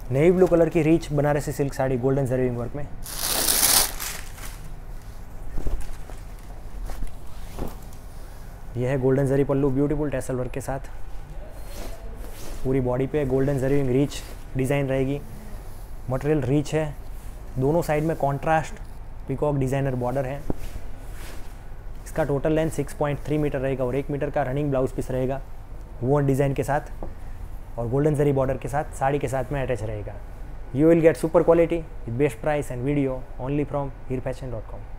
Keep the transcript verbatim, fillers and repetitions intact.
Navy blue colour की rich Banarasi silk sari golden zari weaving work में। यह है golden zari pallu beautiful tassel work के साथ। पूरी बॉडी पे गोल्डन जरीविंग रीच डिज़ाइन रहेगी। मटेरियल रीच है, दोनों साइड में कॉन्ट्रास्ट पीकॉक डिज़ाइनर बॉर्डर है। इसका total length six point three metre रहेगा और एक मीटर का रनिंग ब्लाउज पीस रहेगा वोन डिज़ाइन के साथ और गोल्डन जरी बॉर्डर के साथ साड़ी के साथ में अटैच रहेगा। You will get super quality with best price and video only from Heer fashion dot com.